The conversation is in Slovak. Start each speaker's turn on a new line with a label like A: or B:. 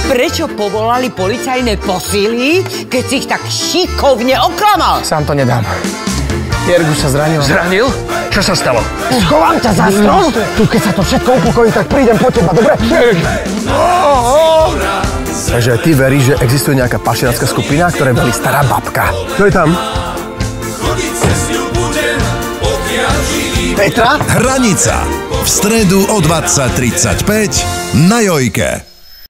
A: Prečo povolali policajné posily, keď si ich tak šikovne oklamal?
B: Sám to nedám. Jerguš sa zranil.
C: Zranil? Čo sa stalo?
B: Schovám ťa za strom. Tu, keď sa to všetko upokojí, tak prídem po teba, dobre?
D: Takže ty veríš, že existuje nejaká pašeracká skupina, ktorá velí stará babka. Kto je tam? Petra?
E: Hranica. V stredu o 20:35 na Jojke.